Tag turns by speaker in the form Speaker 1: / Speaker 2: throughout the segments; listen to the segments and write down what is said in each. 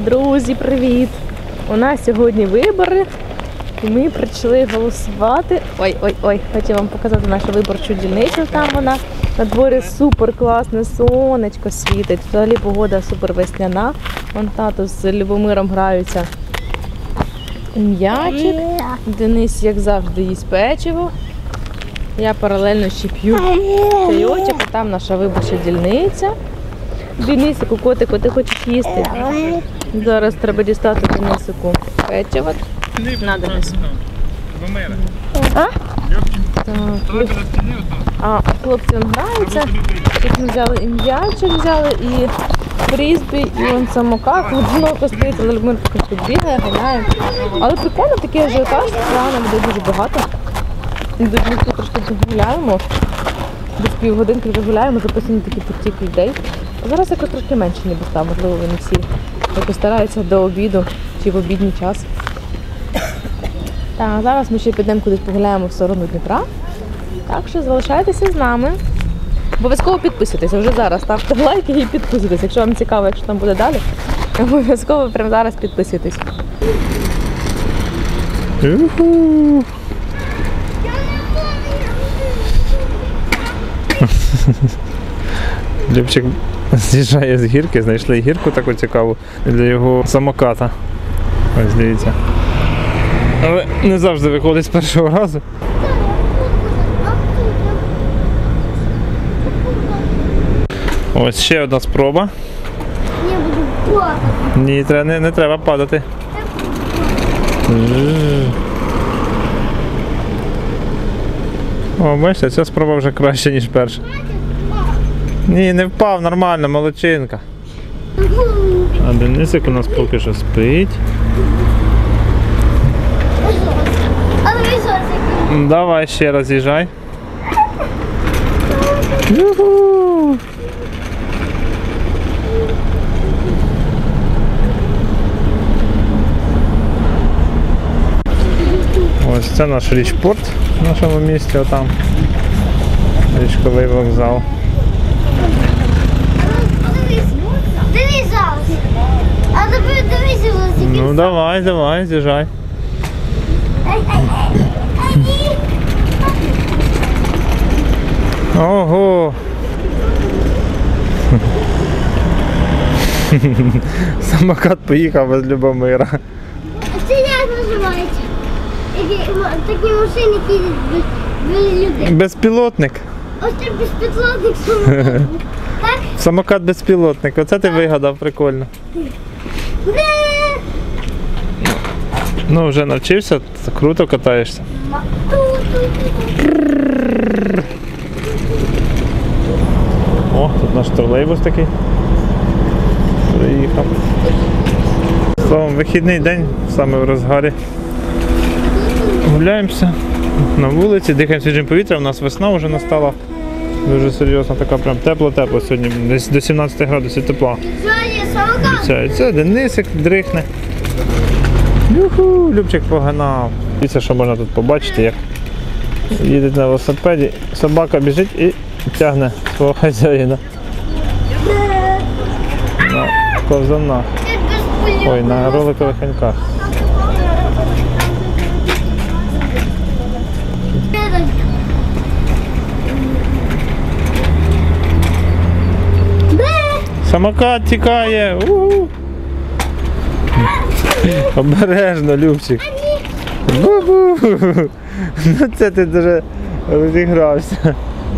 Speaker 1: Друзі, привіт! У нас сьогодні вибори і ми прийшли голосувати. Ой, хочу вам показати нашу виборчу дільницю, там вона. На дворі супер класне сонечко світить, взагалі погода супер весняна. Вон тато з Любомиром граються м'ячик. Денис, як завжди, їсть печиво. Я паралельно ще п'ю чайочок, а там наша виборча дільниця. Денисику, котику, ти хочеш їсти? Зараз треба дістати Денисику печиво. На, Денис. А? Так. Хлопці граються. Тут ми взяли і м'ячик, взяли, і фрізбі, і вон самокат. Одиноко стоїть, але Любомир тут бігає, ганяє. Але прикольно, такий ажіотаж, реально буде дуже багато. Ми тут трошки гуляємо. Десь півгодинки вже гуляємо, записані такий потік людей. А зараз якось трошки менше, ніби став, можливо, вони всі якось стараються до обіду чи в обідній час. Так, зараз ми ще підемо кудись погуляємо в сторону Дніпра. Так що залишайтеся з нами. Обов'язково підписуйтесь, вже зараз ставте лайки і підписуйтесь. Якщо вам цікаво, якщо там буде далі, обов'язково прямо зараз підписуйтесь.
Speaker 2: Любчик з'їжджає з гірки, знайшли гірку таку цікаву для його самоката. Ось дивіться. Але не завжди виходить з першого разу. Ось ще одна спроба.
Speaker 3: Я буду падати.
Speaker 2: Ні, не треба падати. О, бачите, ця спроба вже краще, ніж перша. Ні, не впав, нормально, молодчинка. А Денисик у нас поки що спить. Давай ще раз їжджай. Юху! Ось це наш річпорт в нашому місті, отам. Річковий вокзал.
Speaker 3: Дивись зараз. А тепер дивись зараз.
Speaker 2: Ну давай, з'їжджай. Ого! Самокат поїхав без Любомира.
Speaker 3: Це як називається? Такі машини їздять без людей.
Speaker 2: Безпілотник.
Speaker 3: Ось це безпілотник самокат. Так?
Speaker 2: Самокат безпілотник. Оце ти вигадав, прикольно. Ну, вже навчився, круто катаєшся. О, тут наш тролейбус такий. Приїхав. Словом, вихідний день, саме в розгарі. Гуляємося на вулиці, дихаємо свіжим повітрям, у нас весна вже настала. Дуже серйозно, така прям тепло-тепло сьогодні, десь до 17 градусів тепла. Це Денисик дрихне. Юху, Любчик погнав. Дивіться, що можна тут побачити, як їде на велосипеді, собака біжить і тягне свого хазяїна на ковзанах. Ой, на роликових коньках. Самокат тікає. У-у-у. Обережно, Любчик. Бу-бу. Ну це ти дуже розігрався.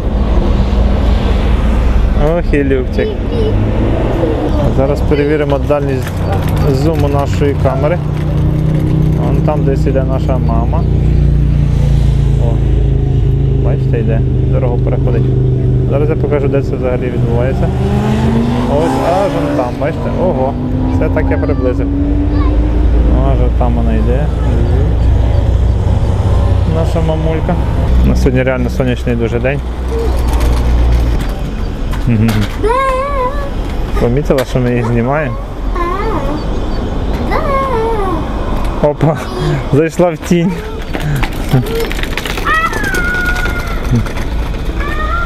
Speaker 2: Ох і Любчик. Зараз перевіримо дальність зуму нашої камери. Вон там десь йде наша мама. О, бачите, йде, дорогу переходить. Зараз я покажу, де це взагалі відбувається. Ось аж вон там, бачите? Ого, це так я приблизив. Аж там вона йде. Наша мамулька. На сьогодні реально сонячний дуже день. Помітила, що ми їх знімаємо? Опа, зайшла в тінь.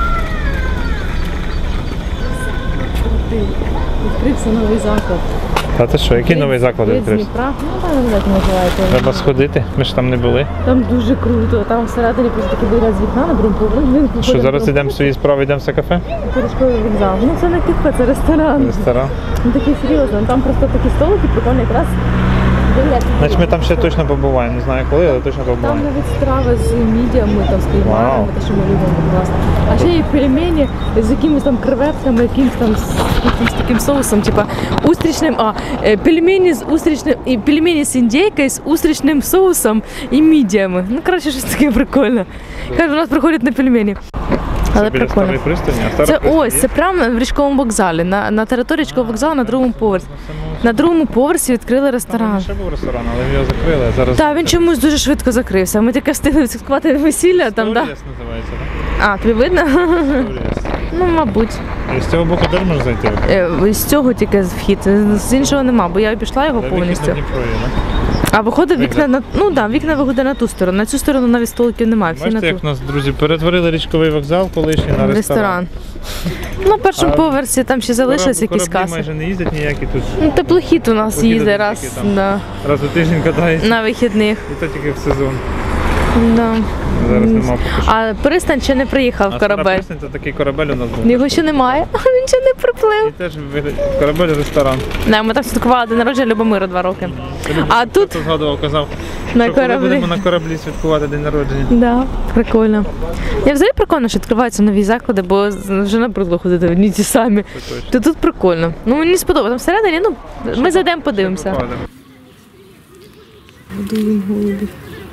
Speaker 1: Відкрився новий заклад.
Speaker 2: Та ти що, який новий заклад
Speaker 1: Від
Speaker 2: відкрився?
Speaker 1: Дніпра. Ну, там не знаю, як називається.
Speaker 2: Треба сходити, ми ж там не були.
Speaker 1: Там дуже круто. Там всередині просто такий вигляд з вікна на другому поверсі.
Speaker 2: Що, зараз йдемо в свої справи, йдемо в це кафе?
Speaker 1: Річковий вокзал. Ну це не кафе, це ресторан.
Speaker 2: Ресторан.
Speaker 1: Ну такий серйозно. Там просто такі столики, прикольні якраз.
Speaker 2: Значить ми там ще точно побуваємо. Не знаю коли, але точно
Speaker 1: Там
Speaker 2: побуваємо.
Speaker 1: навіть страви з мідіями, там з кальмарами,
Speaker 2: Вау.
Speaker 1: те, що ми любимо класно. А ще є пельмені з якимись там креветками, якимось там з таким соусом, типа устричним, пельмені з устричним, і пельмені з індейкою, з устричним соусом і мідіями. Ну, коротше, щось таке прикольне. Хай у нас приходять на пельмені. Але
Speaker 2: Це біля
Speaker 1: прикольно.
Speaker 2: старої пристані, а стара
Speaker 1: Це
Speaker 2: пристань
Speaker 1: ось,
Speaker 2: є?
Speaker 1: це прямо в річковому вокзалі, на території річкового вокзалу на другому поверсі. На другому поверсі відкрили
Speaker 2: Там
Speaker 1: ресторан.
Speaker 2: ще був ресторан, але його закрили, а зараз...
Speaker 1: Так, він чомусь дуже швидко закрився. Ми таке встигли відсвяткувати весілля там, так?
Speaker 2: Сторіс називається,
Speaker 1: А, тобі видно?
Speaker 2: так? Сторіс.
Speaker 1: Ну, мабуть.
Speaker 2: І з цього боку теж можна зайти?
Speaker 1: З цього тільки вхід, з іншого нема, бо я обійшла його
Speaker 2: Де вихід на
Speaker 1: повністю.
Speaker 2: Дніпро є, так?
Speaker 1: А виходить вікна на вікна виходить на ту сторону. На цю сторону навіть столиків немає, всі на
Speaker 2: Бачите,
Speaker 1: ту.
Speaker 2: як нас, друзі, перетворили річковий вокзал колишній на ресторан.
Speaker 1: На першому
Speaker 2: А
Speaker 1: поверсі там ще залишились якісь
Speaker 2: Кораблі
Speaker 1: каси.
Speaker 2: майже не їздять ніякі тут.
Speaker 1: Ну, теплохід у нас
Speaker 2: Теплохід
Speaker 1: їздить
Speaker 2: один
Speaker 1: раз
Speaker 2: тільки там.
Speaker 1: да,
Speaker 2: Раз у тиждень катається,
Speaker 1: на вихідних.
Speaker 2: і то тільки в сезон.
Speaker 1: Да.
Speaker 2: Зараз нема поки що.
Speaker 1: А пристань ще не приїхав
Speaker 2: А
Speaker 1: корабель.
Speaker 2: Стара Пристань, це такий корабель у нас був.
Speaker 1: Його ще немає, він ще не
Speaker 2: І
Speaker 1: приплив.
Speaker 2: теж корабель-ресторан.
Speaker 1: Не, ми там святкували день народження Любомира 2 роки. А тут
Speaker 2: Хто згадував, казав,
Speaker 1: на
Speaker 2: що коли
Speaker 1: кораблі.
Speaker 2: будемо на кораблі святкувати день народження.
Speaker 1: Да, прикольно. Я взагалі прикольно, що відкриваються нові заклади, бо вже набридло ходити в одні ті самі.
Speaker 2: Це точно.
Speaker 1: То тут прикольно. Ну мені сподобалося. Там всередині, ну, ми зайдемо, подивимося.
Speaker 2: Покладемо.
Speaker 1: Годуємо голубів.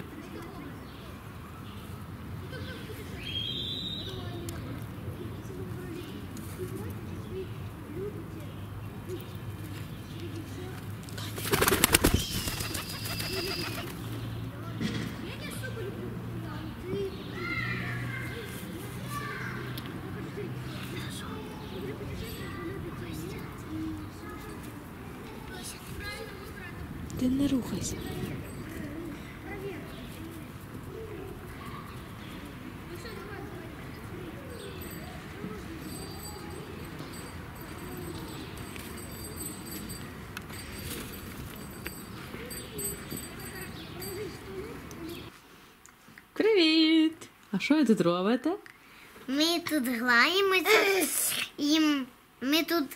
Speaker 1: Ти не рухайся. Привіт! А що ви тут робите?
Speaker 3: Ми тут граємося і ми тут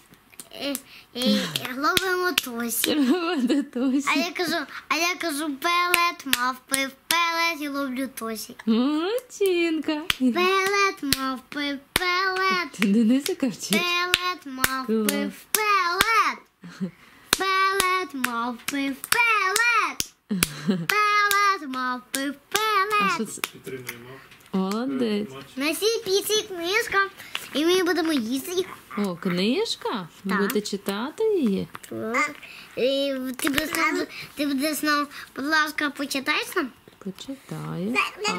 Speaker 3: ловимо тосі.
Speaker 1: Робите Тосі.
Speaker 3: А я кажу пелет, мавпи, пелет і ловлю тосі.
Speaker 1: Молодчинка.
Speaker 3: Пелет, мавпи, пелет.
Speaker 1: Ти Денисика вчиш?
Speaker 3: Пелет, мавпи,
Speaker 1: Клас.
Speaker 3: пелет. Пелет, мавпи, пелет. Пелет, мавпи,
Speaker 1: А що
Speaker 3: пелет.
Speaker 1: це? Молодець.
Speaker 3: На цій піці книжка, і ми будемо їсти їх.
Speaker 1: О, книжка? Ви
Speaker 3: Так.
Speaker 1: будете читати її?
Speaker 3: І ти будеш нам, будь ласка, почитаєш нам?
Speaker 1: Почитаю.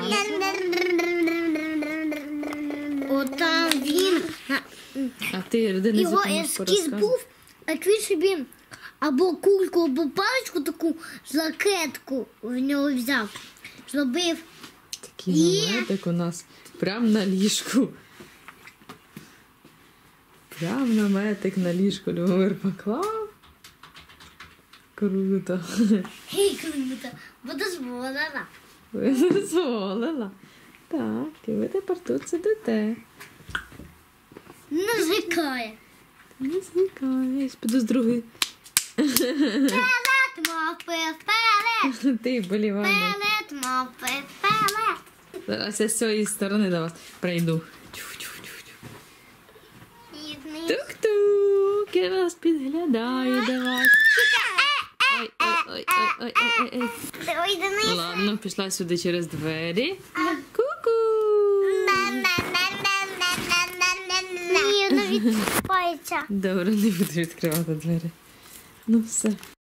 Speaker 3: Отам він.
Speaker 1: А ти, Денисику,
Speaker 3: Його
Speaker 1: можеш
Speaker 3: ескіз
Speaker 1: порозказувати?
Speaker 3: був, а він собі або кульку, або паличку таку жакетку в нього взяв. Зробив.
Speaker 1: Такий
Speaker 3: Є.
Speaker 1: наметик у нас прям на ліжку. Прям наметик на ліжку Любомир поклав. Круто.
Speaker 3: Гей, круто, бо дозволила.
Speaker 1: Ви дозволила. Так, і ви тепер тут сидите.
Speaker 3: Не звикає.
Speaker 1: Не зникаєш. Піду з другої.
Speaker 3: Пелет, мавпи, пелет.
Speaker 1: Ти болівальник.
Speaker 3: Пелет, мавпи, пелет.
Speaker 1: Зараз я з цієї сторони до вас прийду. Тю-тю-тю-тю. Тук-тук, я вас підглядаю до вас. Ой-ой-ой-ой-ой-ой-ой.
Speaker 3: Ой, Денис.
Speaker 1: Ладно, пішла сюди через двері. Ку-ку.
Speaker 3: Ні, не відчіпається.
Speaker 1: Добре, не буду відкривати двері. Ну все.